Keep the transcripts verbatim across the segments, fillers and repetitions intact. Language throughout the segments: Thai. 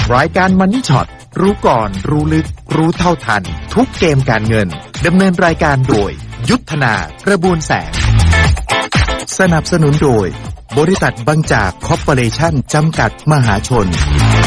รายการ Money Shot รู้ก่อนรู้ลึกรู้เท่าทันทุกเกมการเงินดำเนินรายการโดยยุทธนากระบวนแสงสนับสนุนโดยบริษัทบางจากคอร์ปอเรชั่นจำกัดมหาชน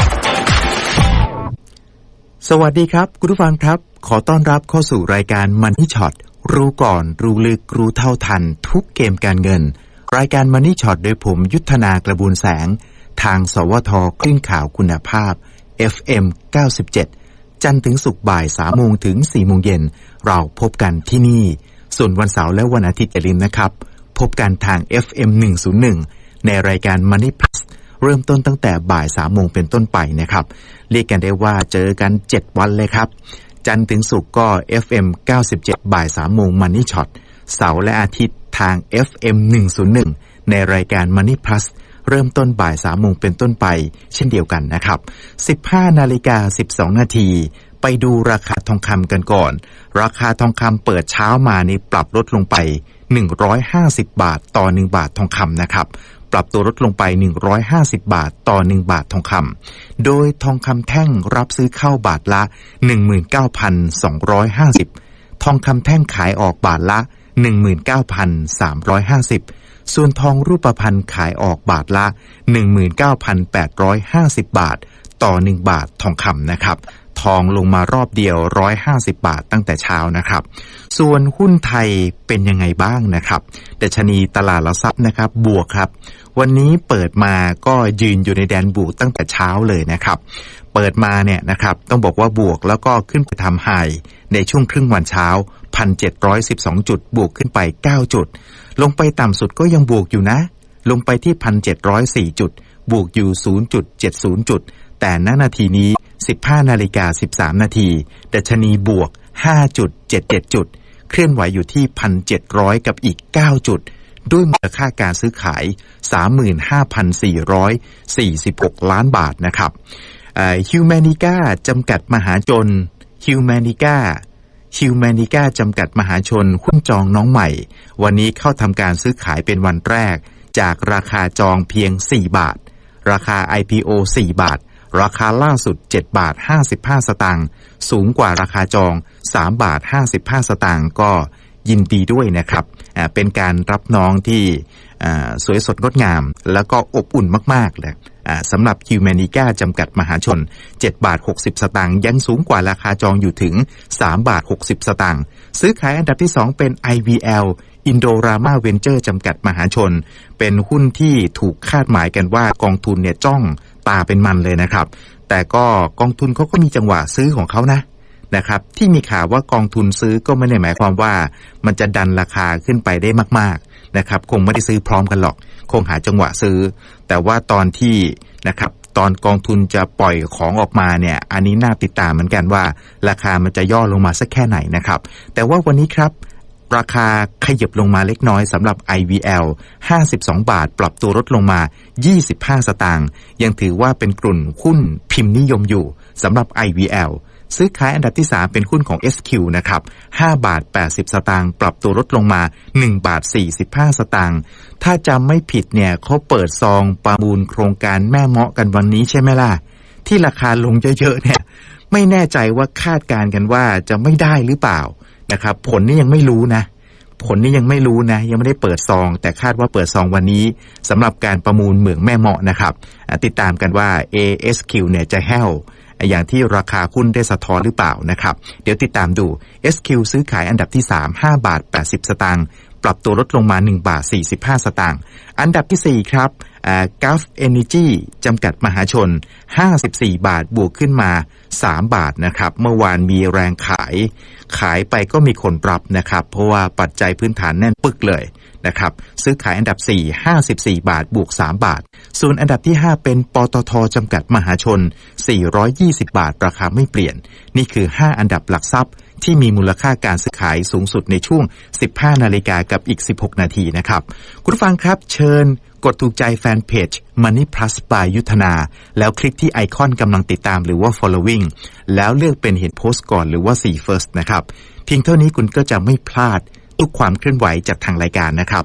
สวัสดีครับคุณผู้ฟังครับขอต้อนรับเข้าสู่รายการ Money Shot รู้ก่อนรู้ลึกรู้เท่าทันทุกเกมการเงินรายการ Money Shot โดยผมยุทธนากระบวนแสงทางสวทคลื่นข่าวคุณภาพ เอฟ เอ็ม เก้าสิบเจ็ด จันทร์ถึงศุกร์บ่าย สามโมง ถึง สี่โมง เย็นเราพบกันที่นี่ส่วนวันเสาร์และวันอาทิตย์อย่าลืมนะครับพบกันทาง เอฟ เอ็ม หนึ่งศูนย์หนึ่ง ในรายการ Money Plus เริ่มต้นตั้งแต่บ่าย สามโมง เป็นต้นไปนะครับเรียกกันได้ว่าเจอกันเจ็ดวันเลยครับจันทร์ถึงศุกร์ก็ เอฟ เอ็ม เก้าสิบเจ็ด บ่าย สามโมง Money Shot เสาร์และอาทิตย์ทาง เอฟ เอ็ม หนึ่งศูนย์หนึ่ง ในรายการ Money Plusเริ่มต้นบ่าย สามโมง เป็นต้นไปเช่นเดียวกันนะครับ สิบห้านาฬิกาสิบสองนาทีไปดูราคาทองคำกันก่อนราคาทองคำเปิดเช้ามานี่ปรับลดลงไปหนึ่งร้อยห้าสิบบาทต่อหนึ่งบาททองคำนะครับปรับตัวลดลงไปหนึ่งร้อยห้าสิบบาทต่อหนึ่งบาททองคำโดยทองคำแท่งรับซื้อเข้าบาทละ หนึ่งหมื่นเก้าพันสองร้อยห้าสิบ ทองคำแท่งขายออกบาทละ หนึ่งหมื่นเก้าพันสามร้อยห้าสิบ ส่วนทองรูปพรรณขายออกบาทละ หนึ่งหมื่นเก้าพันแปดร้อยห้าสิบ บาทต่อหนึ่งบาททองคำนะครับทองลงมารอบเดียวหนึ่งร้อยห้าสิบบาทตั้งแต่เช้านะครับส่วนหุ้นไทยเป็นยังไงบ้างนะครับดัชนีตลาดหลักทรัพย์นะครับบวกครับวันนี้เปิดมาก็ยืนอยู่ในแดนบวกตั้งแต่เช้าเลยนะครับเปิดมาเนี่ยนะครับต้องบอกว่าบวกแล้วก็ขึ้นไปทำไฮในช่วงครึ่งวันเช้า หนึ่งพันเจ็ดร้อยสิบสอง จุดบวกขึ้นไปเก้าจุดลงไปต่ำสุดก็ยังบวกอยู่นะลงไปที่ หนึ่งพันเจ็ดร้อยสี่ จุดบวกอยู่ ศูนย์จุดเจ็ดศูนย์ จุดแต่ณนาทีนี้ สิบห้านาฬิกาสิบสามนาทีดัชนีบวก ห้าจุดเจ็ดเจ็ด จุดเคลื่อนไหวอยู่ที่ หนึ่งพันเจ็ดร้อย กับอีกเก้าจุดด้วยมูลค่าการซื้อขาย สามหมื่นห้าพันสี่ร้อยสี่สิบหก ล้านบาทนะครับเอ่อ Humanica จำกัดมหาชน Humanica Humanica จำกัดมหาชนหุ้นจองน้องใหม่วันนี้เข้าทำการซื้อขายเป็นวันแรกจากราคาจองเพียงสี่บาทราคา ไอ พี โอ สี่บาทราคาล่าสุดเจ็ดบาทห้าสิบห้าสตางค์สูงกว่าราคาจองสามบาทห้าสิบห้าสตางค์ก็ยินดีด้วยนะครับอ่าเป็นการรับน้องที่อ่าสวยสดงดงามแล้วก็อบอุ่นมากๆเลยอ่าสำหรับ Humanica จำกัดมหาชนเจ็ดบาทหกสิบสตางค์ยังสูงกว่าราคาจองอยู่ถึงสามบาทหกสิบสตางค์ซื้อขายอันดับที่สองเป็น ไอ วี แอล Indorama Venture จำกัดมหาชนเป็นหุ้นที่ถูกคาดหมายกันว่ากองทุนเนี่ยจ้องตาเป็นมันเลยนะครับแต่ก็กองทุนเขาก็มีจังหวะซื้อของเขานะนะครับที่มีข่าวว่ากองทุนซื้อก็ไม่ได้หมายความว่ามันจะดันราคาขึ้นไปได้มากๆนะครับคงไม่ได้ซื้อพร้อมกันหรอกคงหาจังหวะซื้อแต่ว่าตอนที่นะครับตอนกองทุนจะปล่อยของออกมาเนี่ยอันนี้น่าติดตามเหมือนกันว่าราคามันจะย่อลงมาสักแค่ไหนนะครับแต่ว่าวันนี้ครับราคาขยับลงมาเล็กน้อยสำหรับ ไอ วี แอล ห้าสิบสองบาทปรับตัวลดลงมายี่สิบห้าสตางค์ยังถือว่าเป็นกลุ่มหุ้นพิมพ์นิยมอยู่สำหรับ ไอ วี แอล ซื้อขายอันดับที่สามเป็นหุ้นของ เอส คิว นะครับห้าบาทแปดสิบสตางค์ปรับตัวลดลงมาหนึ่งบาทสี่สิบห้าสตางค์ถ้าจำไม่ผิดเนี่ยเขาเปิดซองประมูลโครงการแม่เมาะกันวันนี้ใช่ไหมล่ะที่ราคาลงเยอะๆเนี่ยไม่แน่ใจว่าคาดการณ์กันว่าจะไม่ได้หรือเปล่านะครับผลนี่ยังไม่รู้นะผลนี่ยังไม่รู้นะยังไม่ได้เปิดซองแต่คาดว่าเปิดซองวันนี้สำหรับการประมูลเหมืองแม่เมาะนะครับติดตามกันว่า เอ เอส คิว เนี่ยจะแห้วอย่างที่ราคาหุ้นได้สะท้อนหรือเปล่านะครับเดี๋ยวติดตามดู เอส คิว ซื้อขายอันดับที่สาม ห้าบาทแปดสิบสตางค์ปรับตัวลดลงมาหนึ่งบาทสี่สิบห้าสตางค์อันดับที่สี่ครับอ่า Gulf Energy จำกัดมหาชนห้าสิบสี่บาทบวกขึ้นมาสามบาทนะครับเมื่อวานมีแรงขายขายไปก็มีคนปรับนะครับเพราะว่าปัจจัยพื้นฐานแน่นปึกเลยนะครับซื้อขายอันดับสี่ ห้าสิบสี่บาทบวกสามบาทส่วนอันดับที่ห้าเป็นปตท.จำกัดมหาชนสี่ร้อยยี่สิบบาทราคาไม่เปลี่ยนนี่คือห้าอันดับหลักทรัพย์ที่มีมูลค่าการซื้อขายสูงสุดในช่วง สิบห้านาฬิกากับอีกสิบหกนาทีนะครับคุณผู้ฟังครับเชิญกดถูกใจแฟนเพจ Money Plus by ยุทธนาแล้วคลิกที่ไอคอนกำลังติดตามหรือว่า following แล้วเลือกเป็นเห็นโพสต์ก่อนหรือว่าสี่ first นะครับเพียงเท่านี้คุณก็จะไม่พลาดทุกความเคลื่อนไหวจากทางรายการนะครับ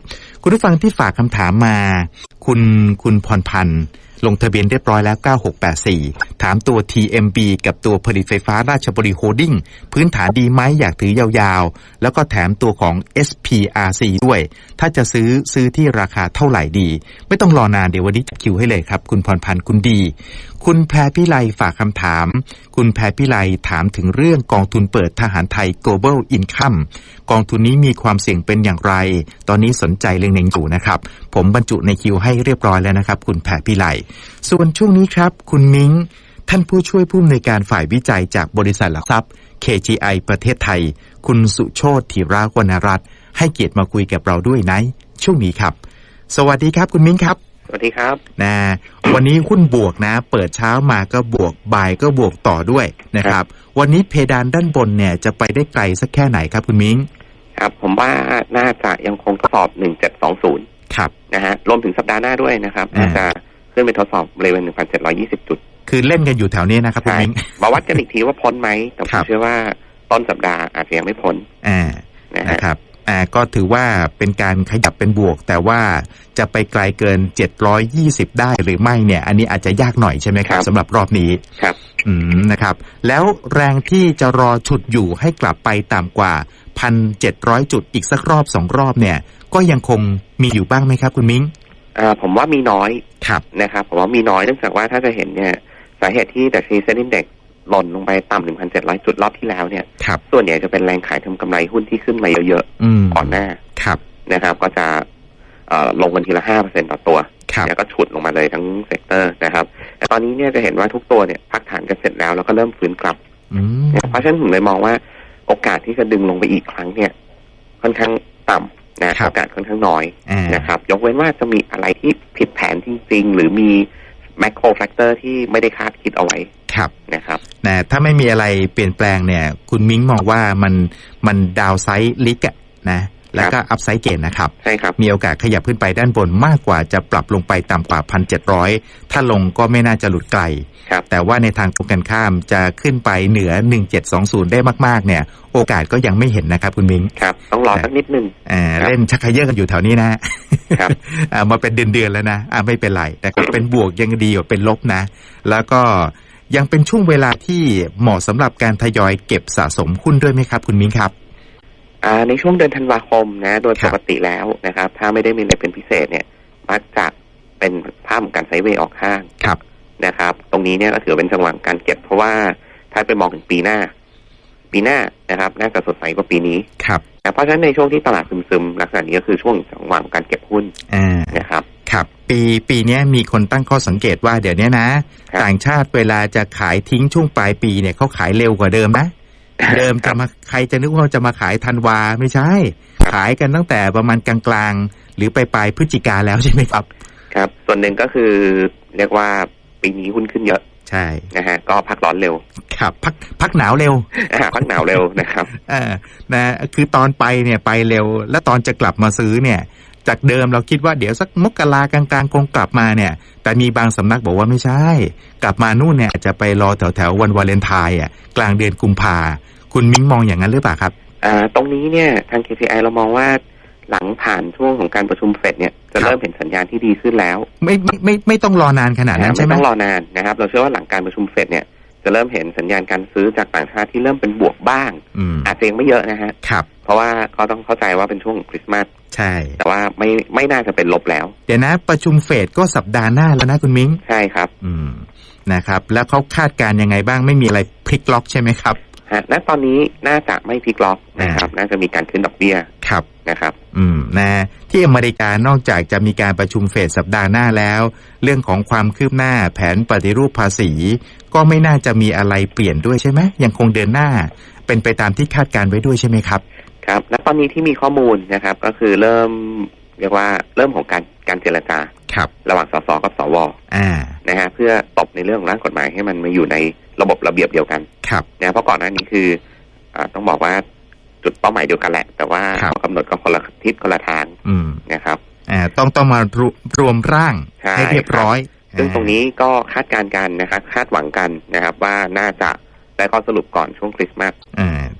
คุณผู้ฟังที่ฝากคำถามมาคุณคุณพรพันธ์ลงทะเบียนเรียบร้อยแล้วเก้าหกแปดสี่ถามตัว ที เอ็ม บี กับตัวผลิตไฟฟ้าราชบุรีโฮลดิ้งพื้นฐานดีไหมอยากถือยาวๆแล้วก็แถมตัวของ เอส พี อาร์ ซี ด้วยถ้าจะซื้อซื้อที่ราคาเท่าไหร่ดีไม่ต้องรอนานเดี๋ยววันนี้จัดคิวให้เลยครับคุณพรพันธ์คุณดีคุณแพรพิไลฝากคำถามคุณแพรพิไลถามถึงเรื่องกองทุนเปิดทหารไทย Global Income กองทุนนี้มีความเสี่ยงเป็นอย่างไรตอนนี้สนใจเล็งๆอยู่นะครับผมบรรจุในคิวให้เรียบร้อยแล้วนะครับคุณแพรพิไลส่วนช่วงนี้ครับคุณมิ้งท่านผู้ช่วยผู้อำนวยการฝ่ายวิจัยจากบริษัทหลักทรัพย์ เค จี ไอ ประเทศไทยคุณสุโชติธีรวรรณรัตน์ให้เกียรติมาคุยกับเราด้วยในช่วงนี้ครับสวัสดีครับคุณมิ้งครับสวัสดีครับนะวันนี้หุ้นบวกนะเปิดเช้ามาก็บวกบ่ายก็บวกต่อด้วยนะครับวันนี้เพดานด้านบนเนี่ยจะไปได้ไกลสักแค่ไหนครับคุณมิ้งครับผมว่าน่าจะยังคงทดสอบหนึ่งเจ็ดสองศูนย์ครับนะฮะรวมถึงสัปดาห์หน้าด้วยนะครับน่าจะขึ้นไปทดสอบบริเวณ หนึ่งพันเจ็ดร้อยยี่สิบ จุดคือเล่นกันอยู่แถวนี้นะครับคุณมิ้งมาวัดกันอีกทีว่าพ้นไหมแต่ผมเชื่อว่าต้นสัปดาห์อาจจะยังไม่พ้นอ่านะครับอ่าก็ถือว่าเป็นการขยับเป็นบวกแต่ว่าจะไปไกลเกินเจ็ดร้อยยี่สิบได้หรือไม่เนี่ยอันนี้อาจจะยากหน่อยใช่ไหมครับสำหรับรอบนี้ครับอืมนะครับแล้วแรงที่จะรอฉุดอยู่ให้กลับไปต่ำกว่า หนึ่งพันเจ็ดร้อย จุดอีกสักรอบสองรอบเนี่ยก็ยังคงมีอยู่บ้างไหมครับคุณมิ้งอ่าผมว่ามีน้อยครับนะครับผมว่ามีน้อยเนื่องจากว่าถ้าจะเห็นเนี่ยสาเหตุที่ดัชนีเซ็นดิ้งเด็กหล่นลงไปต่ำ หนึ่งพันเจ็ดร้อย จุดรอบที่แล้วเนี่ยส่วนใหญ่จะเป็นแรงขายทำกำไรหุ้นที่ขึ้นมาเยอะๆก่อนหน้านะครับก็จะลงกันทีละ ห้าเปอร์เซ็นต์ ต่อตัวแล้วก็ฉุดลงมาเลยทั้งเซกเตอร์นะครับแต่ตอนนี้เนี่ยจะเห็นว่าทุกตัวเนี่ยพักฐานกันเสร็จแล้วแล้วก็เริ่มฟื้นกลับเพราะฉะนั้นผมเลยมองว่าโอกาสที่จะดึงลงไปอีกครั้งเนี่ยค่อนข้างต่ำนะโอกาสค่อนข้างน้อยนะครับยกเว้นว่าจะมีอะไรที่ผิดแผนจริงๆหรือมีแมคโครแฟกเตอร์ที่ไม่ได้คาดคิดเอาไว้ครับนะครับแต่ถ้าไม่มีอะไรเปลี่ยนแปลงเนี่ยคุณมิ้งมองว่ามันมันดาวไซด์ลิกอะนะแล้วก็อัพไซด์เกนนะครับใช่ครับมีโอกาสขยับขึ้นไปด้านบนมากกว่าจะปรับลงไปต่ำกว่า หนึ่งพันเจ็ดร้อย ถ้าลงก็ไม่น่าจะหลุดไกลแต่ว่าในทางตรงกันข้ามจะขึ้นไปเหนือหนึ่งพันเจ็ดร้อยยี่สิบได้มากๆเนี่ยโอกาสก็ยังไม่เห็นนะครับคุณมิ้งครับต้องรอสักนิดนึงอ่าเล่นชักเขย่อกันอยู่แถวนี้นะครับอ่ามาเป็นเดือนๆแล้วนะอ่าไม่เป็นไรแต่ก็เป็นบวกยังดีกว่าเป็นลบนะแล้วก็ยังเป็นช่วงเวลาที่เหมาะสำหรับการทยอยเก็บสะสมหุ้นด้วยไหมครับคุณมิ้งครับอ่าในช่วงเดือนธันวาคมนะโดยปกติแล้วนะครับถ้าไม่ได้มีอะไรเป็นพิเศษเนี่ยมักจะเป็นภาพของการไซด์เวย์ออกข้างนะครับตรงนี้เนี่ยก็ถือเป็นจังหวะการเก็บเพราะว่าถ้าไปมองถึงปีหน้าปีหน้านะครับน่าจะสดใสกว่าปีนี้ครับเพราะฉะนั้นในช่วงที่ตลาดซึมๆลักษณะนี้ก็คือช่วงจังหวะการเก็บหุ้นนะครับครับปีปีนี้มีคนตั้งข้อสังเกตว่าเดี๋ยวนี้นะต่างชาติเวลาจะขายทิ้งช่วงปลายปีเนี่ยเขาขายเร็วกว่าเดิมนะเดิมจะมาใครจะนึกว่าจะมาขายธันวาไม่ใช่ขายกันตั้งแต่ประมาณกลางๆหรือปลายๆพฤศจิกาแล้วใช่ไหมครับครับส่วนหนึ่งก็คือเรียกว่าปีนี้หุ้นขึ้นเยอะใช่นะฮะก็พักร้อนเร็วครับพักพักหนาวเร็วพักหนาวเร็วนะครับอ่านะคือตอนไปเนี่ยไปเร็วแล้วตอนจะกลับมาซื้อเนี่ยจากเดิมเราคิดว่าเดี๋ยวสักมกรากลางๆคงกลับมาเนี่ยแต่มีบางสำนักบอกว่าไม่ใช่กลับมานู่นเนี่ยอาจจะไปรอแถวๆวันวาเลนไทน์อ่ะกลางเดือนกุมภาคุณมิ้งมองอย่างนั้นหรือเปล่าครับอ่าตรงนี้เนี่ยทาง เค ซี ไอ เรามองว่าหลังผ่านช่วงของการประชุมเฟดเนี่ยจะเริ่มเห็นสัญญาณที่ดีขึ้นแล้วไม่ไม่ไม่ไม่ต้องรอนานขนาดนั้นใช่ไหมไม่ต้องรอนานนะครับเราเชื่อว่าหลังการประชุมเฟดเนี่ยจะเริ่มเห็นสัญญาณการซื้อจากต่างชาติที่เริ่มเป็นบวกบ้างอาจจะยังไม่เยอะนะฮะครับเพราะว่าเขาต้องเข้าใจว่าเป็นช่วงคริสต์มาสใช่แต่ว่าไม่ไม่น่าจะเป็นลบแล้วเดี๋ยวนะประชุมเฟดก็สัปดาห์หน้าแล้วนะคุณมิ้งใช่ครับอืมนะครับแล้วเขาคาดการยังไงบ้างไม่มีอะไรพลิกล็อกใช่ไหมครับฮะณตอนนี้น่าจะไม่พลิกล็อกนะครับน่าจะมีการขึ้นดอกเบี้ยครับนะครับอืมนะที่อเมริกานอกจากจะมีการประชุมเฟดสัปดาห์หน้าแล้วเรื่องของความคืบหน้าแผนปฏิรูปภาษีก็ไม่น่าจะมีอะไรเปลี่ยนด้วยใช่ไหมยังคงเดินหน้าเป็นไปตามที่คาดการไว้ด้วยใช่ไหมครับครับณตอนนี้ที่มีข้อมูลนะครับก็คือเริ่มเรียกว่าเริ่มของการการเจรจาครับระหว่างสสกับสวอ่านะฮะเพื่อตบในเรื่องของร่างกฎหมายให้มันมาอยู่ในระบบระเบียบเดียวกันครับนะเพราะก่อนหน้านี้คืออ่าต้องบอกว่าจุดเป้าหมายเดียวกันแหละแต่ว่าข้อกำหนดก็คนละทิศคนละทางนะครับอ่าต้องต้องมารรวมร่างให้เรียบร้อยซึ่งตรงนี้ก็คาดการณ์กันนะครับคาดหวังกันนะครับว่าน่าจะได้ข้อสรุปก่อนช่วงคริสต์มาสอ่า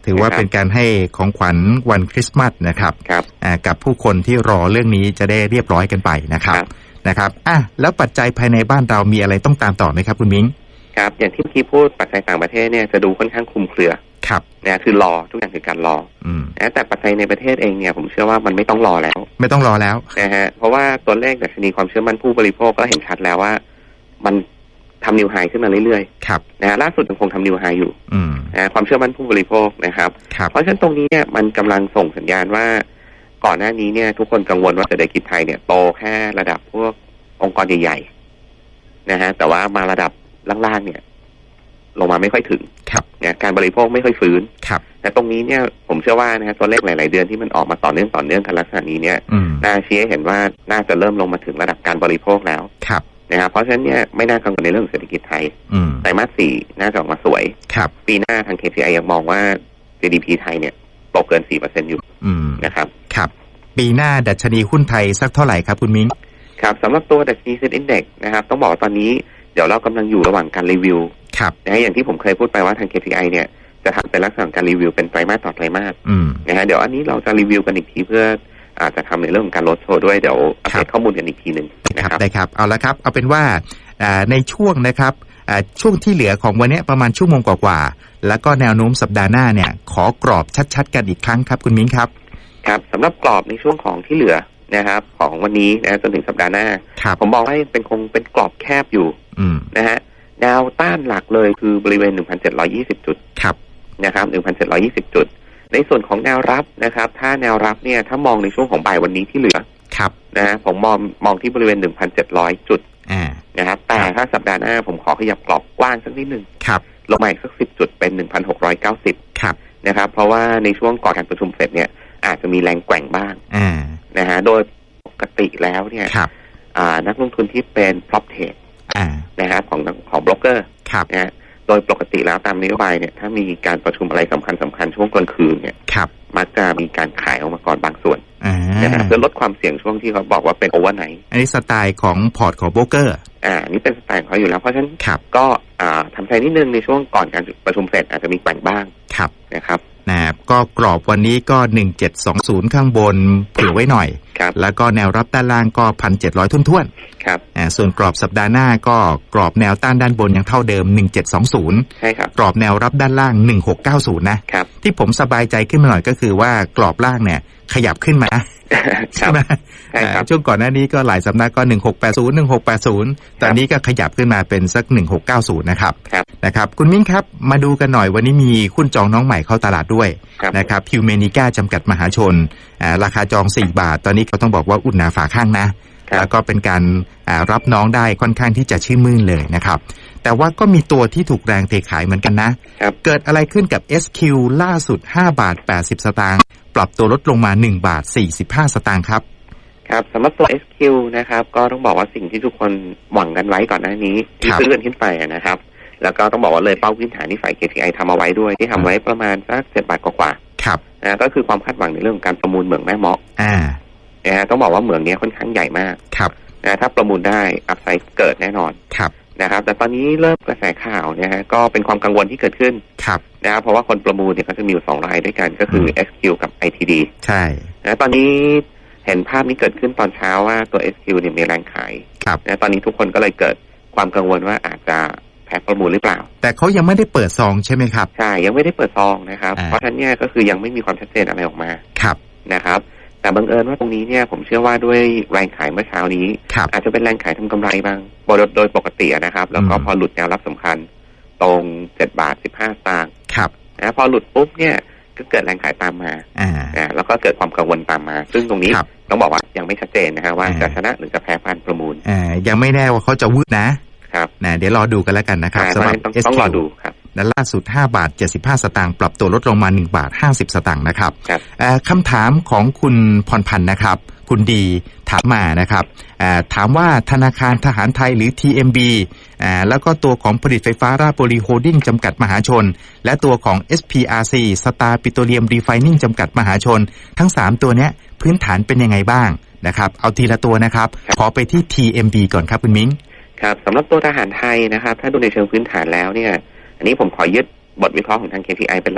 ถือว่าเป็นการให้ของขวัญวันคริสต์มาสนะครับครับกับผู้คนที่รอเรื่องนี้จะได้เรียบร้อยกันไปนะครับนะครับอ่ะแล้วปัจจัยภายในบ้านเรามีอะไรต้องตามต่อไหมครับคุณมิ้งครับอย่างที่เมื่อกี้พูดปัจจัยต่างประเทศเนี่ยจะดูค่อนข้างคลุมเครือครับนะคือรอทุกอย่างคือการรอนะแต่ปัจจัยในประเทศเองเนี่ยผมเชื่อว่ามันไม่ต้องรอแล้วไม่ต้องรอแล้วนะฮะเพราะว่าตัวเลขดัชนีความเชื่อมั่นผู้บริโภคก็เห็นชัดแล้วว่ามันทำนิวไฮขึ้นมาเรื่อยๆครับนะฮะล่าสุดยังคงทำนิวไฮอยู่นะความเชื่อมั่นผู้บริโภคนะครับเพราะฉะนั้นตรงนี้เนี่ยมันกำลังส่งสัญญาณว่าก่อนหน้านี้เนี่ยทุกคนกังวลว่าเศรษฐกิจไทยเนี่ยโตแค่ระดับพวกองค์กรใหญ่ๆนะฮะแต่ว่ามาระดับล่างๆเนี่ยลงมาไม่ค่อยถึงเนี่ยการบริโภคไม่ค่อยฟื้นแต่ตรงนี้เนี่ยผมเชื่อว่านะฮะตัวเลขหลายๆเดือนที่มันออกมาต่อเนื่องต่อเนื่องกันลักษณะนี้เนี่ยน่าชี้ให้เห็นว่าน่าจะเริ่มลงมาถึงระดับการบริโภคแล้วนะครับเพราะฉะนั้นเนี่ยไม่น่ากังวลในเรื่องเศรษฐกิจไทยไตรมาสสี่น่าจะออกมาสวยปีหน้าทาง เค พี ไอ ยังมองว่า จี ดี พี ไทยเนี่ยโตเกิน สี่เปอร์เซ็นต์ อยู่นะครับครับปีหน้าดัชนีหุ้นไทยสักเท่าไหร่ครับคุณมิ้งครับสำหรับตัวดัชนี Set Index นะครับต้องบอกว่าตอนนี้เดี๋ยวเรากำลังอยู่ระหว่างการรีวิวนะฮะอย่างที่ผมเคยพูดไปว่าทาง เค พี ไอ เนี่ยจะทำเป็นลักษณะการรีวิวเป็นไตรมาสต่อไตรมาสนะฮะเดี๋ยวอันนี้เราจะรีวิวกันอีกทีเพื่ออาจจะทำในเรื่องของการลดโชว์ด้วยเดี๋ยวอัปเดตข้อมูลกันอีกทีหนึ่งนะครับได้ครับเอาละครับเอาเป็นว่าในช่วงนะครับช่วงที่เหลือของวันนี้ประมาณชั่วโมงกว่าๆแล้วก็แนวโน้มสัปดาห์หน้าเนี่ยขอกรอบชัดๆกันอีกครั้งครับคุณมิ้งครับครับสำหรับกรอบในช่วงของที่เหลือนะครับของวันนี้นะจนถึงสัปดาห์หน้าผมมองว่าเป็นคงเป็นกรอบแคบอยู่นะฮะแนวต้านหลักเลยคือบริเวณ หนึ่งพันเจ็ดร้อยยี่สิบ จุดนะครับ หนึ่งพันเจ็ดร้อยยี่สิบ จุดในส่วนของแนวรับนะครับถ้าแนวรับเนี่ยถ้ามองในช่วงของบ่ายวันนี้ที่เหลือนะฮะผมมองมองที่บริเวณ หนึ่งพันเจ็ดร้อย จุดนะครับแต่ถ้าสัปดาห์หน้าผมขอขยับกรอบกว้างสักนิดนึงลงมาอีกสักสิบจุดเป็น หนึ่งพันหกร้อยเก้าสิบ นะครับเพราะว่าในช่วงก่อนการประชุมเสร็จเนี่ยอาจจะมีแรงแกว่งบ้างนะฮะโดยปกติแล้วเนี่ยนักลงทุนที่เป็น prop trade นะครับของของโบรกเกอร์นะฮะโดยปกติแล้วตามนโยบายเนี่ยถ้ามีการประชุมอะไรสำคัญสำคัญช่วงกลางคืนเนี่ยมักจะมีการขายออกมาก่อนบางส่วนนะเพื่อลดความเสี่ยงช่วงที่เขาบอกว่าเป็นโอเวอร์ไนท์อันนี้สไตล์ของพอร์ตของโบรกเกอร์อ่านี่เป็นสไตล์ของเขาอยู่แล้วเพราะฉะนั้นก็อ่าทำใจนิดนึงในช่วงก่อนการประชุมเสร็จอาจจะมีแกว่งบ้างนะครับนะก็กรอบวันนี้ก็หนึ่งพันเจ็ดร้อยยี่สิบข้างบนเผื่อไว้หน่อยแล้วก็แนวรับด้านล่างก็ หนึ่งพันเจ็ดร้อย ทุ่นๆครับอ่าส่วนกรอบสัปดาห์หน้าก็กรอบแนวต้านด้านบนยังเท่าเดิมหนึ่งพันเจ็ดร้อยยี่สิบใช่ครับกรอบแนวรับด้านล่างหนึ่งพันหกร้อยเก้าสิบนะครับที่ผมสบายใจขึ้นมาหน่อยก็คือว่ากรอบล่างเนี่ยขยับขึ้นมาใช่ไหมช่วงก่อนหน้านี้ก็หลายสำนักก็หนึ่งพันหกร้อยแปดสิบ หนึ่งพันหกร้อยแปดสิบตอนนี้ก็ขยับขึ้นมาเป็นสักหนึ่งพันหกร้อยเก้าสิบนะครับนะครับคุณมิ้งครับมาดูกันหน่อยวันนี้มีหุ้นจองน้องใหม่เข้าตลาดด้วยนะครับฮิวเมนิก้าจำกัดมหาชนราคาจองสี่บาทตอนนี้เขาต้องบอกว่าอุ่นหนาฝาข้างนะแล้วก็เป็นการรับน้องได้ค่อนข้างที่จะชื่นมื่นเลยนะครับแต่ว่าก็มีตัวที่ถูกแรงเทขายเหมือนกันนะเกิดอะไรขึ้นกับ เอส คิว ล่าสุดห้าบาทแปดสิบสตางค์ปรับตัวลดลงมาหนึ่งบาทสี่สิบห้าสตางค์ครับครับสำหรับตัว เอส คิว นะครับก็ต้องบอกว่าสิ่งที่ทุกคนหวังกันไว้ก่อนหน้านี้ที่ซื้อกันขึ้นไปนะครับแล้วก็ต้องบอกว่าเลยเป้าพื้นฐานที่ฝ่าย เค พี ไอ ทำเอาไว้ด้วยที่ทำไว้ประมาณสักเจ็ดบาทกว่าๆครับนะก็คือความคาดหวังในเรื่องของการประมูลเหมืองแม่เมาะอ่านะต้องบอกว่าเหมืองนี้ค่อนข้างใหญ่มากครับนะถ้าประมูลได้อัพไซด์เกิดแน่นอนครับนะครับแต่ตอนนี้เริ่มกระแสข่าวนะฮะก็เป็นความกังวลที่เกิดขึ้นครับนะครับเพราะว่าคนประมูลเนี่ยเขาจะมีอยู่สองรายด้วยกันก็คือ เอส คิว กับ ไอ ที ดีใช่นะตอนนี้เห็นภาพนี้เกิดขึ้นตอนเช้าว่าตัว เอส คิว เนี่ยมีแรงขายครับนะตอนนี้ทุกคนก็เลยเกิดความกังวลว่าอาจจะแพ้ประมูลหรือเปล่าแต่เขายังไม่ได้เปิดซองใช่ไหมครับใช่ยังไม่ได้เปิดซองนะครับเพราะฉะนั้นเนี่ยก็คือยังไม่มีความชัดเจนอะไรออกมาครับนะครับแต่บังเอิญว่าตรงนี้เนี่ยผมเชื่อว่าด้วยแรงขายเมื่อเช้านี้อาจจะเป็นแรงขายทำกำไรบ้างโดยปกตินะครับแล้วก็พอหลุดแนวรับสำคัญตรงเจ็ดบาทสิบห้าสตางค์ครับนะพอหลุดปุ๊บเนี่ยก็เกิดแรงขายตามมาอ่าแล้วก็เกิดความกังวลตามมาซึ่งตรงนี้ต้องบอกว่ายังไม่ชัดเจนนะครับว่าจะชนะหรือจะแพ้การประมูลอ่ายังไม่แน่ว่าเขาจะวืดนะครับนะเดี๋ยวรอดูกันแล้วกันนะครับสำหรับ เอส คิว ต้องรอดูครับและล่าสุดห้าบาทเจ็ดสิบห้าสตางค์ปรับตัวลดลงมาหนึ่งบาทห้าสิบสตางค์นะครับคำถามของคุณพรพันธ์นะครับคุณดีถามมานะครับถามว่าธนาคารทหารไทยหรือ ที เอ็ม บี แล้วก็ตัวของผลิตไฟฟ้าราชบุรีโฮลดิ้งจำกัดมหาชนและตัวของ เอส พี อาร์ ซี Star Petroleum Refining จำกัดมหาชนทั้งสามตัวเนี้ยพื้นฐานเป็นยังไงบ้างนะครับเอาทีละตัวนะครับขอไปที่ ที เอ็ม บี ก่อนครับคุณมิ้งครับสำหรับตัวทหารไทยนะครับถ้าดูในเชิงพื้นฐานแล้วเนี่ยอันนี้ผมขอยึดบทวิเคราะห์ของทาง เค พี ไอ เป็นหลัก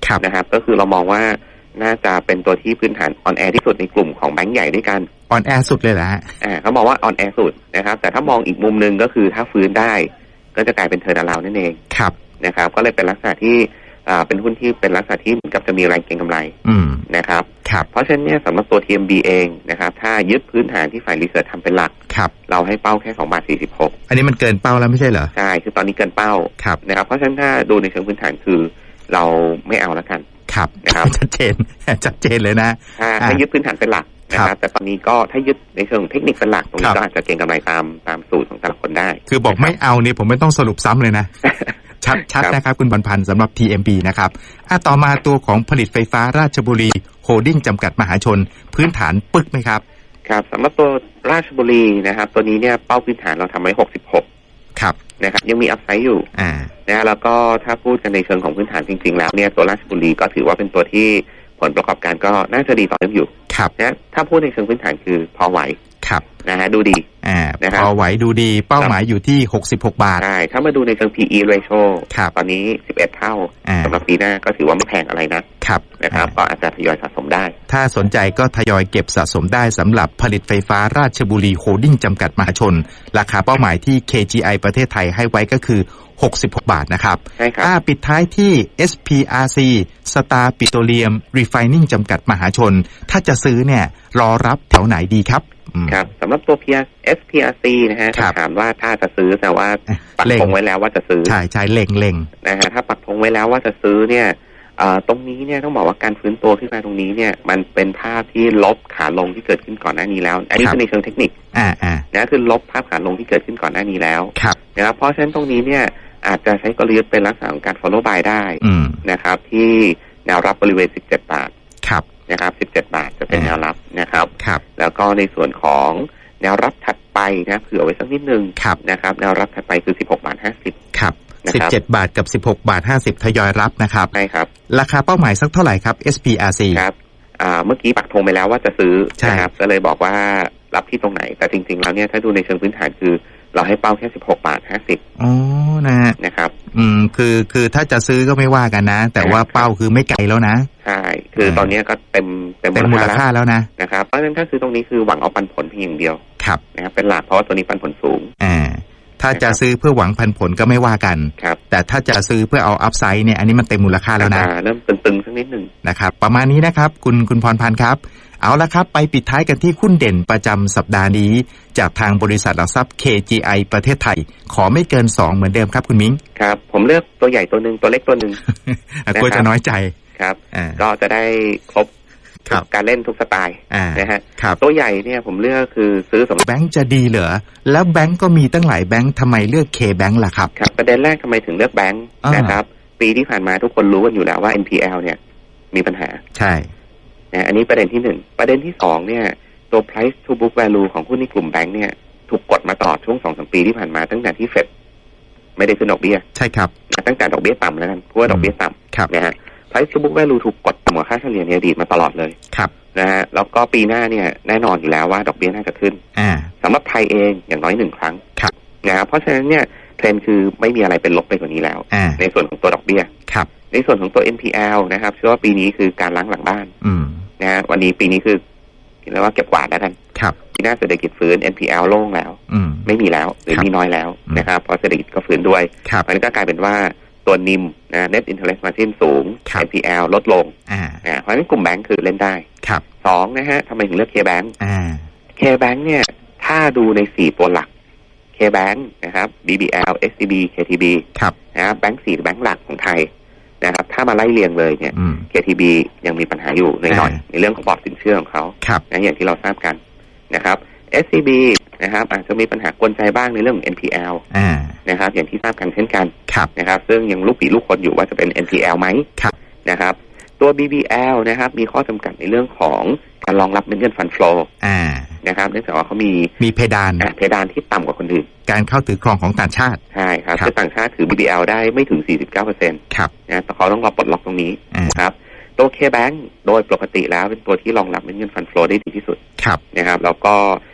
นะครับก็คือเรามองว่าน่าจะเป็นตัวที่พื้นฐานอ่อนแอที่สุดในกลุ่มของแบงก์ใหญ่ด้วยกันอ่อนแอสุดเลยเหรอฮะอ่าเขาบอกว่าอ่อนแอสุดนะครับแต่ถ้ามองอีกมุมนึงก็คือถ้าฟื้นได้ก็จะกลายเป็นเทอร์นาลาวนั่นเองครับนะครับก็เลยเป็นลักษณะที่อ่าเป็นหุ้นที่เป็นลักษณะที่เหมือนกับจะมีแรงเก็งกำไรนะครับครับเพราะฉะนั้นเนี่ยสำหรับตัว ที เอ็ม บี เองนะครับถ้ายึดพื้นฐานที่ฝ่ายรีเสิร์ชทำเป็นหลักครับเราให้เป้าแค่สองบาทสี่สิบหกอันนี้มันเกินเป้าแล้วไม่ใช่เหรอใช่คือตอนนี้เกินเป้าครับนะครับเพราะฉะนั้นถ้าดูในเชิงพื้นฐานคือเราไม่เอาแล้วกันครับนะครับชัดเจนชัดเจนเลยนะถ้าถ้ายึดพื้นฐานเป็นหลักนะครับแต่ตอนนี้ก็ถ้ายึดในเชิงเทคนิคเป็นหลักตรงนี้ก็อาจจะเก็งกำไรตามตามสูตรของแต่ละคนได้คือบอกไม่เอาเนี่ยผมไม่ต้องสรุปซ้ำเลยนะชัดชัดนะครับคุณบรรพันธ์สำหรับ ที เอ็ม บี นะครับอ่ะต่อมาตัวของผลิตไฟฟ้าราชบุรีโฮลดิ้งจำกัดมหาชนพื้นฐานปึกไหมครับครับสำหรับตัวราชบุรีนะครับตัวนี้เนี่ยเป้าพื้นฐานเราทำไว้หกสิบหกครับนะครับยังมีอัพไซด์อยู่อ่านะแล้วก็ถ้าพูดกันในเชิงของพื้นฐานจริงๆแล้วเนี่ยตัวราชบุรีก็ถือว่าเป็นตัวที่ผลประกอบการก็น่าจะดีต่อเนื่องอยู่ครับนะถ้าพูดในเชิงพื้นฐานคือพอไหวครับนะฮะดูดีอ่าพอไหวดูดีเป้าหมายอยู่ที่หกสิบหกบาทใช่ถ้ามาดูในเชิง พี อี ratio ตอนนี้สิบเอ็ดเท่าสำหรับปีหน้าก็ถือว่าไม่แพงอะไรนะครับนะครับก็อาจจะทยอยสะสมได้ถ้าสนใจก็ทยอยเก็บสะสมได้สำหรับผลิตไฟฟ้าราชบุรีโฮลดิ้งจำกัดมหาชนราคาเป้าหมายที่ เค จี ไอ ประเทศไทยให้ไว้ก็คือหกสิบหกบาทนะครับใช่ครับปิดท้ายที่ เอส พี อาร์ ซี Star Petroleum Refining จำกัดมหาชนถ้าจะซื้อเนี่ยรอรับแถวไหนดีครับครับสำหรับตัว เอส พี อาร์ ซี นะฮะถามว่าถ้าจะซื้อแต่ว่าปักธงไว้แล้วว่าจะซื้อใช่ใช่เล็งเล็งนะฮะถ้าปักธงไว้แล้วว่าจะซื้อเนี่ยตรงนี้เนี่ยต้องบอกว่าการฟื้นตัวขึ้นมาตรงนี้เนี่ยมันเป็นภาพที่ลบขาลงที่เกิดขึ้นก่อนหน้านี้แล้วอันนี้คือในเชิงเทคนิคอ่าอ่านะคือลบภาพขาลงที่เกิดขึ้นก่อนหน้านี้แล้วครับนะครับเพราะฉะนั้นตรงนี้เนี่ยอาจจะใช้กลยุทธ์เป็นลักษณะของการ follow buy ได้นะครับที่แนวรับบริเวณสิบเจ็ดบาทครับนะครับสิบเจ็ดบาทจะเป็นแนวรับนะครับครับแล้วก็ในส่วนของแนวรับถัดไปนะเผื่อไว้สักนิดนึงนะครับแนวรับถัดไปคือสิบหกบาทห้าสิบครับสิบเจ็ดบาทกับสิบหกบาทห้าสิบทยอยรับนะครับใช่ครับราคาเป้าหมายสักเท่าไหร่ครับ เอส พี อาร์ ซีครับอ่าเมื่อกี้ปักธงไปแล้วว่าจะซื้อนะครับก็เลยบอกว่ารับที่ตรงไหนแต่จริงๆแล้วเนี่ยถ้าดูในเชิงพื้นฐานคือเราให้เป้าแค่สิบหกบาทห้าสิบอ๋อนะฮะนะครับอืมคือคือถ้าจะซื้อก็ไม่ว่ากันนะแต่ว่าเป้าคือไม่ไกลแล้วนะใช่คือตอนนี้ก็เต็มเต็มมูลค่าแล้วนะนะครับเพราะฉะนั้นถ้าซื้อตรงนี้คือหวังเอาปันผลเพียงอย่างเดียวครับนะครับเป็นหลักเพราะว่าตัวนี้ปันผลสูงอ่าถ้าจะซื้อเพื่อหวังปันผลก็ไม่ว่ากันแต่ถ้าจะซื้อเพื่อเอาอัพไซด์เนี่ยอันนี้มันเต็มมูลค่าแล้วนะเริ่มตึงๆสักนิดนึงนะครับประมาณนี้นะครับคุณคุณพรพันธ์ครับเอาละครับไปปิดท้ายกันที่หุ้นเด่นประจำสัปดาห์นี้จากทางบริษัทหลักทรัพย์ เค จี ไอ ประเทศไทยขอไม่เกินสองเหมือนเดิมครับคุณมิ้งครับผมเลือกตัวใหญ่ตัวนึงตัวเล็กตัวนึงกลัวจะน้อยใจครับก็จะได้ครบการเล่นทุกสไตล์นะฮะตัวใหญ่เนี่ยผมเลือกคือซื้อสำหรับแบงก์จะดีเหรอแล้วแบงก์ก็มีตั้งหลายแบงก์ทำไมเลือก K Bank ล่ะครับครับประเด็นแรกทำไมถึงเลือกแบงก์นะครับปีที่ผ่านมาทุกคนรู้กันอยู่แล้วว่า เอ็น พี แอล เนี่ยมีปัญหาใช่นะอันนี้ประเด็นที่หนึ่งประเด็นที่สองเนี่ยตัว price to book value ของหุ้นในกลุ่มแบงก์เนี่ยถูกกดมาตลอดช่วง สองถึงสาม ปีที่ผ่านมาตั้งแต่ที่เฟดไม่ได้ขึ้นดอกเบี้ยใช่ครับตั้งแต่ดอกเบี้ยต่ำแล้วกันเพราะว่าดอกเบี้ยต่ำนะฮะ price to book value ถูกกดต่ำกว่าค่าเฉลี่ยในอดีตมาตลอดเลยครับนะฮะแล้วก็ปีหน้าเนี่ยแน่นอนอยู่แล้วว่าดอกเบี้ยน่าจะขึ้นสำหรับไทยเองอย่างน้อยหนึ่งครั้งนะครับเพราะฉะนั้นเนี่ยเทรนด์คือไม่มีอะไรเป็นลบไปกว่านี้แล้วในส่วนของตัวดอกเบี้ยในส่วนของตัว เอ็น พี แอล นะครับเชื่อว่าปีนี้คือการล้างหลังบ้านนะฮะวันนี้ปีนี้คือเรียกว่าเก็บกวาดแล้วกันปีหน้าเศรษฐกิจฟื้น เอ็น พี แอล โล่งแล้วไม่มีแล้วหรือมีน้อยแล้วนะครับเพราะเศรษฐกิจก็ฟื้นด้วยมันก็กลายเป็นว่าตัวนิมนะ net interest margin สูง เอ็น พี แอล ลดลงนะเพราะฉะนั้นกลุ่มแบงก์คือเล่นได้สองนะฮะทำไมถึงเลือก K Bank K Bank เนี่ยถ้าดูในสี่ตัวหลัก K Bank นะครับ บี บี แอล เอส ซี บี เค ที บี นะครับแบงก์สี่แบงก์หลักของไทยนะครับถ้ามาไล่เรียงเลยเนี่ย เค ที บี ยังมีปัญหาอยู่หน่อยๆในเรื่องของบอร์ดสินเชื่อของเขานะอย่างที่เราทราบกันนะครับ เอส ซี บี นะครับอาจจะมีปัญหากวนใจบ้างในเรื่องของ เอ็น พี แอล นะครับอย่างที่ทราบกันเช่นกันนะครับซึ่งยังลูกปีลูกคนอยู่ว่าจะเป็น เอ็น พี แอล ไหมนะครับตัว บี บี แอล นะครับมีข้อจำกัดในเรื่องของการรองรับเงินฟันโฟลว์นะครับเนื่องจากว่าเขามีมีเพดานเพดานที่ต่ำกว่าคนอื่นการเข้าถือครองของต่างชาติใช่ครับคือต่างชาติถือ บี บี แอล ได้ไม่ถึง สี่สิบเก้าเปอร์เซ็นต์ครับนะแต่เขาต้องรอปลดล็อกตรงนี้นะครับตัว K Bank โดยปกติแล้วเป็นตัวที่รองรับเงินฟันโฟลว์ได้ดีที่สุดนะครับแล้วก็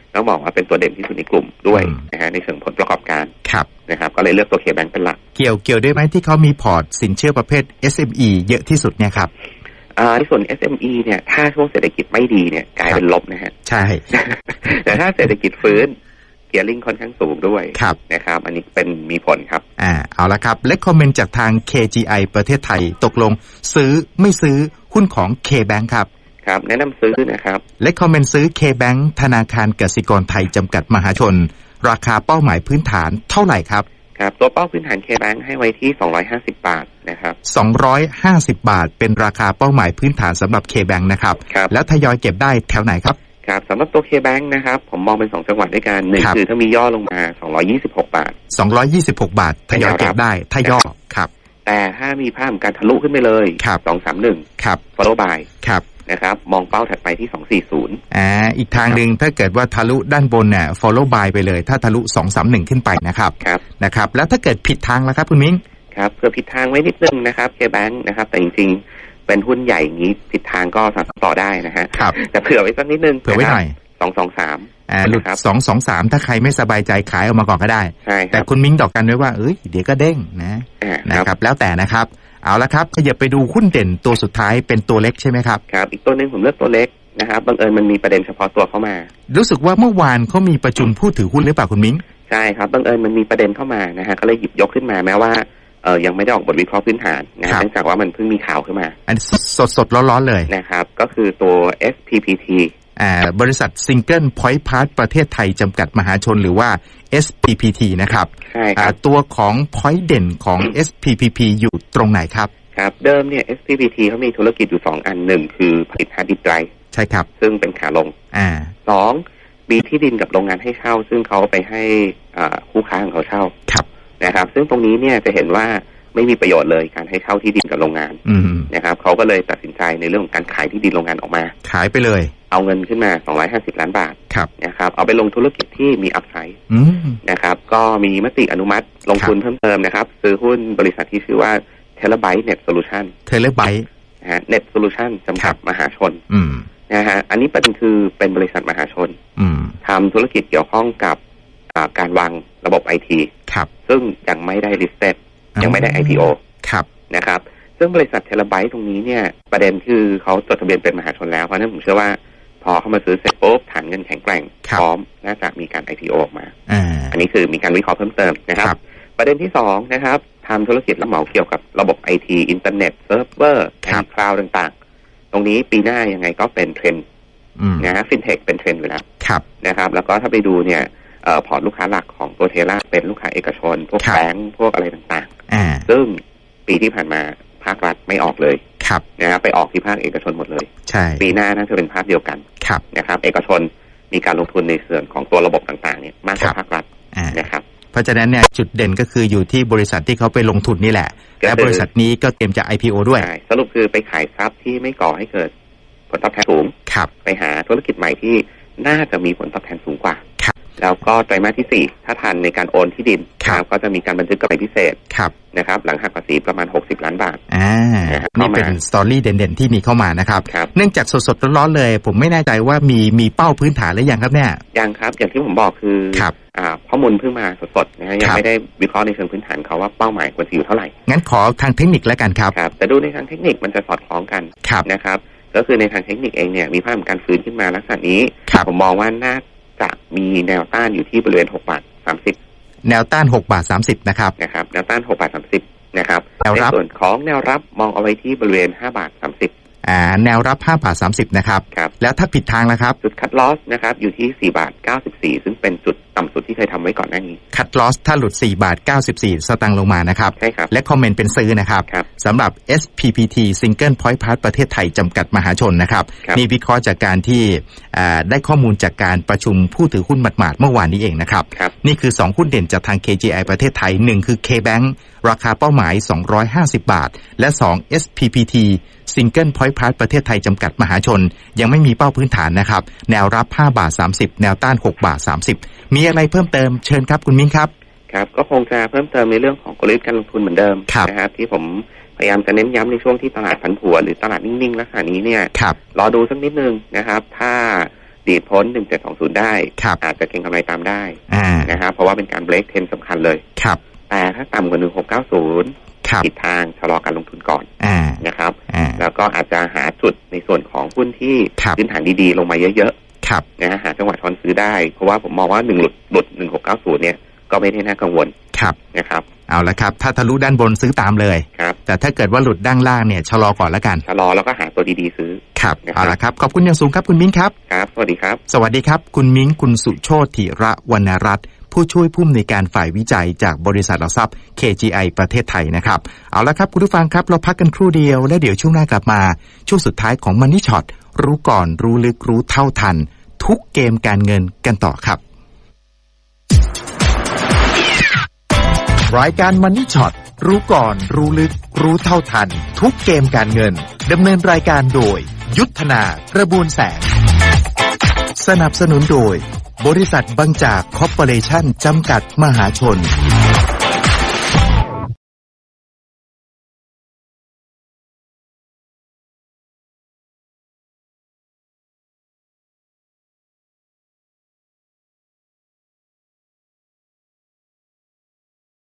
ต้องบอกว่าเป็นตัวเด่นที่สุดในกลุ่มด้วยนะฮะในเชิงผลประกอบการครับนะครับก็เลยเลือกตัว K-Bank เป็นหลักเกี่ยวเกี่ยวด้วยไหมที่เขามีพอร์ตสินเชื่อประเภท เอส เอ็ม อี เยอะที่สุดเนี่ยครับในส่วน เอส เอ็ม อี เนี่ยถ้าช่วงเศรษฐกิจไม่ดีเนี่ยกลายเป็นลบนะฮะใช่แต่ถ้าเศรษฐกิจฟื้นเกียร์ลิงค่อนข้างสูงด้วยนะครับอันนี้เป็นมีผลครับอ่าเอาละครับและคอมเมนต์จากทาง เค จี ไอ ประเทศไทยตกลงซื้อไม่ซื้อหุ้นของ K-Bank ครับครับแนะนำซื้อนะครับและคอมเมนต์ซื้อ K-Bank ธนาคารกสิกรไทยจำกัดมหาชนราคาเป้าหมายพื้นฐานเท่าไหร่ครับครับตัวเป้าพื้นฐาน K-Bank ให้ไว้ที่สองร้อยห้าสิบบาทนะครับสองร้อยห้าสิบบาทเป็นราคาเป้าหมายพื้นฐานสำหรับ K-Bank นะครับแล้วทยอยเก็บได้แถวไหนครับครับสำหรับตัว K-Bank นะครับผมมองเป็นสองจังหวัดด้วยกันหนึ่งคือถ้ามีย่อลงมาสองร้อยยี่สิบหกบาทสองร้อยยี่สิบหกบาททยอยเก็บได้ถ้าย่อครับแต่ถ้ามีภาพการทะลุขึ้นไปเลยสองร้อยสามสิบเอ็ดครับ follow by ครับนะครับมองเป้าถัดไปที่สองร้อยสี่สิบอ่าอีกทางนึงถ้าเกิดว่าทะลุด้านบนเนี่ย follow by ไปเลยถ้าทะลุสองร้อยสามสิบเอ็ดขึ้นไปนะครับครับนะครับแล้วถ้าเกิดผิดทางแล้วครับคุณมิ้งครับเพื่อผิดทางไว้นิดนึงนะครับ K-Bank นะครับแต่จริงๆเป็นหุ้นใหญ่อย่างนี้ผิดทางก็สามารถต่อได้นะฮะครับแต่เผื่อไว้สักนิดนึงเผื่อไว้หน่อยสองสองสามอ่าหลุดสองสองสามถ้าใครไม่สบายใจขายออกมาก่อนก็ได้ใช่แต่คุณมิ้งดอกกันไว้ว่าเอ้ยเดี๋ยวก็เด้งนะนะครับแล้วแต่นะครับเอาละครับขยับไปดูหุ้นเด่นตัวสุดท้ายเป็นตัวเล็กใช่ไหมครับครับอีกตัวนึงผมเลือกตัวเล็กนะครับบังเอิญมันมีประเด็นเฉพาะตัวเข้ามารู้สึกว่าเมื่อวานเขามีประชุมผู้ถือหุ้นหรือเปล่าคุณมิ้งใช่ครับบังเอิญมันมีประเด็นเข้ามานะฮะก็เลยหยิบยกขึ้นมาแม้ว่าเออยังไม่ได้ออกบทวิเคราะห์พื้นฐานนะเนื่องจากว่ามันเพิ่งมีข่าวขึ้นมาอันสดสดร้อนๆเลยนะครับก็คือตัว เอส พี พี ทีอ่าบริษัท Single Point Part ประเทศไทยจำกัดมหาชนหรือว่า เอส พี พี ที นะครับใช่ครับตัวของ Point เด่นของ เอส พี พี พี อยู่ตรงไหนครับครับเดิมเนี่ย เอส พี พี ที เขามีธุรกิจอยู่สองอันหนึ่งคือผลิตฮาร์ดดิสก์ไดรฟ์ใช่ครับซึ่งเป็นขาลงอ่าสองมีที่ดินกับโรงงานให้เช่าซึ่งเขาไปให้อ่าคู่ค้าของเขาเช่าครับนะครับซึ่งตรงนี้เนี่ยจะเห็นว่าไม่มีประโยชน์เลยการให้เช่าที่ดินกับโรงงานนะครับเขาก็เลยตัดสินใจในเรื่องของการขายที่ดินโรงงานออกมาขายไปเลยเอาเงินขึ้นมาสองร้อยห้าสิบล้านบาทนะครับเอาไปลงธุรกิจที่มีอัพไซด์นะครับก็มีมติอนุมัติลงทุนเพิ่มเติมนะครับซื้อหุ้นบริษัทที่ชื่อว่า Terabyte Net Solution Terabyte นะฮะ Net Solution จำกัดมหาชนนะฮะอันนี้ประเด็นคือเป็นบริษัทมหาชนทำธุรกิจเกี่ยวข้องกับการวางระบบ ไอ ที ซึ่งยังไม่ได้ listedยังไม่ได้ ไอ พี โอครับนะครับซึ่งบริษัท Terabyte ตรงนี้เนี่ยประเด็นคือเขาจดทะเบียนเป็นมหาชนแล้วเพราะฉะนั้นผมเชื่อว่าพอเขามาซื้อเสร็จปุ๊บฐานเงินแข็งแกร่งพร้อมน่าจะมีการ ไอ พี โอ ออกมาอันนี้คือมีการวิเคราะห์เพิ่มเติมนะครับประเด็นที่สองนะครับทำธุรกิจรับเหมาเกี่ยวกับระบบ ไอ ที อินเทอร์เน็ตเซิร์ฟเวอร์แอนด์คลาวด์ต่างๆตรงนี้ปีหน้ายังไงก็เป็นเทรนด์นะฮะฟินเทคเป็นเทรนด์อยู่แล้วนะครับแล้วก็ถ้าไปดูเนี่ยเอ่อพอร์ตลูกค้าหลักของตัวเทล่าเป็นลูกค้าเอกชนพวกแบงก์พวกอะไรต่างๆซึ่งปีที่ผ่านมาภาครัฐไม่ออกเลยนะครับไปออกที่ภาคเอกชนหมดเลยปีหน้าน่าจะเป็นภาพเดียวกันนะครับเอกชนมีการลงทุนในส่วนของตัวระบบต่างๆเนี่ยมากกว่าภาครัฐนะครับเพราะฉะนั้นเนี่ยจุดเด่นก็คืออยู่ที่บริษัทที่เขาไปลงทุนนี่แหละและบริษัทนี้ก็เตรียมจะ ไอ พี โอ ด้วยสรุปคือไปขายทรัพย์ที่ไม่ก่อให้เกิดผลตอบแทนสูงไปหาธุรกิจใหม่ที่น่าจะมีผลตอบแทนสูงกว่าแล้วก็ไตรมาสที่สี่ถ้าทันในการโอนที่ดินก็จะมีการบันทึกกำไรพิเศษนะครับหลังหักภาษีประมาณหกสิบล้านบาทอ่านี่เป็นสตอรี่เด่นๆที่มีเข้ามานะครับเนื่องจากสดๆร้อนๆเลยผมไม่แน่ใจว่ามีมีเป้าพื้นฐานหรือยังครับเนี่ยยังครับอย่างที่ผมบอกคืออ่าข้อมูลเพิ่งมาสดๆนะฮะยังไม่ได้วิเคราะห์ในเชิงพื้นฐานเขาว่าเป้าหมายควรจะอยู่เท่าไหร่งั้นขอทางเทคนิคแล้วกันครับครับแต่ดูในทางเทคนิคมันจะสอดคล้องกันนะครับก็คือในทางเทคนิคเองเนี่ยมีภาพของการฟื้นขึ้นมาลักษณะนี้ผมมองว่าน่าจะมีแนวต้านอยู่ที่บริเวณหกบาทสามสิบแนวต้านหกบาทสามสิบนะครับนะครับแนวต้านหกบาทสามสิบนะครับในส่วนของแนวรับมองเอาไว้ที่บริเวณห้าบาทสามสิบอ่าแนวรับห้าบาทสามสิบนะครับครับแล้วถ้าผิดทางแล้วครับจุดคัทลอสนะครับอยู่ที่สี่บาทเก้าสิบสี่ซึ่งเป็นจุดต่ำสุดที่เคยทำไว้ก่อนหน้านี้คัทลอสถ้าหลุดสี่บาทเก้าสิบสี่สตางค์ลงมานะครับใช่ครับและคอมเมนต์เป็นซื้อนะครับสำหรับ เอส พี พี ที Single Point Part ประเทศไทยจำกัดมหาชนนะครับนี่วิเคราะห์จากการที่ได้ข้อมูลจากการประชุมผู้ถือหุ้นหมาดๆเมื่อวานนี้เองนะครับนี่คือสองหุ้นเด่นจากทาง เค จี ไอ ประเทศไทยหนึ่งคือ K-Bank ราคาเป้าหมายสองร้อยห้าสิบบาทและสอง เอส พี พี ที Single Point Part ประเทศไทยจำกัดมหาชนยังไม่มีเป้าพื้นฐานนะครับแนวรับห้าบาทสามสิบแนวต้านหกบาทสามสิบมีอะไรเพิ่มเติมเชิญครับคุณมิ้งครับครับก็คงจะเพิ่มเติมในเรื่องของกลยุทธ์การลงทุนเหมือนเดิมนะครับที่ผมพยายามจะเน้นย้ำในช่วงที่ตลาดผันผวนหรือตลาดนิ่งๆลักษณะนี้เนี่ยรอดูสักนิดนึงนะครับถ้าดีดพ้นหนึ่งเจ็ดสองศูนย์ได้อาจจะเก็งกำไรตามได้นะครับเพราะว่าเป็นการเบรกเทรนสำคัญเลยแต่ถ้าต่ำกว่าหนึ่งหกเก้าศูนย์ทิศทางชะลอการลงทุนก่อนนะครับแล้วก็อาจจะหาจุดในส่วนของหุ้นที่พื้นฐานดีๆลงมาเยอะๆนะฮะหาจังหวะทอนซื้อได้เพราะว่าผมมองว่าหนึ่งหลุดหลุดหนึ่งหกเก้าศูนย์เนี่ยก็ไม่ได้น่ากังวลนะครับเอาละครับถ้าทะลุด้านบนซื้อตามเลยครับแต่ถ้าเกิดว่าหลุดด้านล่างเนี่ยชะลอก่อนแล้วกันชะลอแล้วก็หาตัวดีๆซื้อครับเอาละครับขอบคุณอย่างสูงครับคุณมิ้งครับครับสวัสดีครับสวัสดีครับคุณมิ้งคุณสุโชติระวรรณรัตน์ผู้ช่วยผู้อำนวยการฝ่ายวิจัยจากบริษัทหลักทรัพย์ เค จี ไอ ประเทศไทยนะครับเอาละครับคุณผู้ฟังครับเราพักกันครู่เดียวและเดี๋ยวช่วงหน้ากลับมาช่วงสุดท้ายของ Money Shot รู้ก่อนรู้ลึกรู้เท่าทันทุกเกมการเงินกันต่อครับรายการ Money Shot รู้ก่อนรู้ลึกรู้เท่าทันทุกเกมการเงินดำเนินรายการโดยยุทธนากระบวนแสงสนับสนุนโดยบริษัทบางจากคอร์ปอเรชั่นจำกัดมหาชน